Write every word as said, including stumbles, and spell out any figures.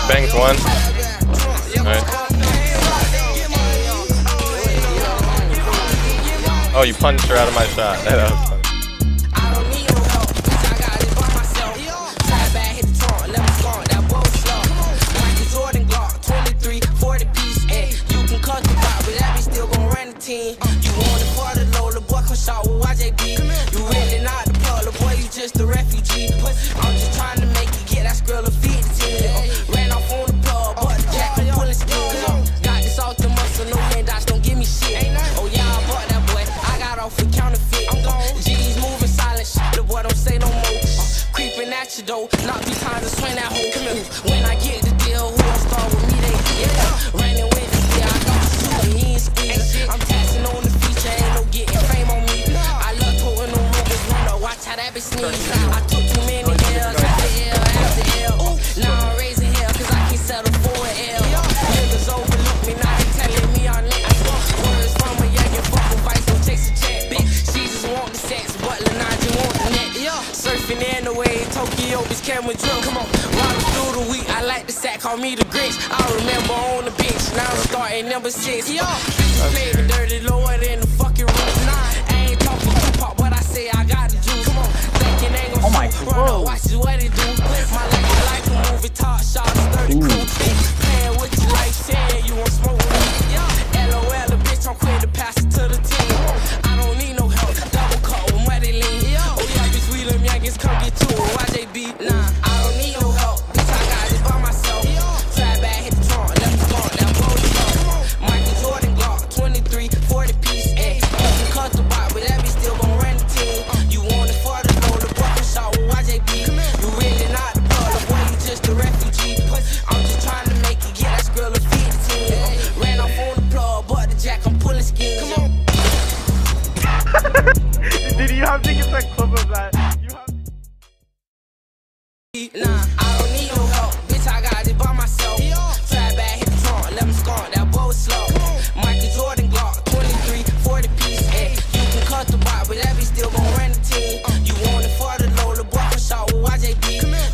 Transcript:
Bangs one. Alright. Oh, you punched her out of my shot. That was funny. You want it for the low, the boy come shot with Y J B. You really not the puller, boy, you just a refugee. I'm just trying to make you get that skrill of fifteen. Ran off on the plug, but the jack I'm pulling still. Got this off the muscle, no hand dots, don't give me shit. Oh yeah, I bought that boy, I got off with counterfeit. G's moving silent, the boy don't say no more. Creeping at you though, knock me times to swing that hole. Come here, when I get the deal, who gon' start with me? They yeah, running with this, yeah, I got the shooter, he ain't squeeze. I'm taxing on the feature, ain't no getting fame on me. I love toting them rumors, window, watch how that bitch sneeze. I took too many L's, after L, after L. Now I'm raising hell, cause I can't settle for an L. Niggas overlook me, now they telling me I'm next. Words from a youngin', fuck with vice, don't chase a check. Bitch, she just want the sex, but Lanaja want the net. Surfing in the way, Tokyo, bitch, camera drill. Come on, riding through the week, I like the sack, call me the Grinch. I remember on the bench, now I'm starting number six. Yo, bitches play me dirty, lower than the fucking roof. Nah, I ain't talking Tupac, but I say I got the juice. Come on, thinking ain't gon' oh my shoot. Run up, watch what it do. My life is like a movie, top shot, thirty crew. Playing with your life, saying you won't smoke with me. L O L, the bitch, I'm quick to pass it to the team. I don't need no help, double cut with money lean. Oh yeah, bitch, we them youngins, come get to it, Y J B. Nah, I don't need no help, bitch, I got it by myself. Try back, hit the trunk, left the ball, now roll it up. Michael Jordan Glock, twenty-three, forty piece, eh. You can cut the bot, but that bitch still gon' run the team. You want it for the low, the boy can shot with Y J B. You really not the brother, boy, you just a refugee. I'm just trying to make you get that skrill of fifteen. Ran off on the plug, but the jack, I'm pulling skins. Did you have to get that clip of that? You have Nah, I don't need no help, bitch, I got it by myself. Try back, hit the trunk, let me skunk, that boy was slow. Michael Jordan Glock, twenty-three, forty piece, eh. You can cut the bot, but that bitch still gon' run the team. You want it for the low, the boy can shot with Y J B.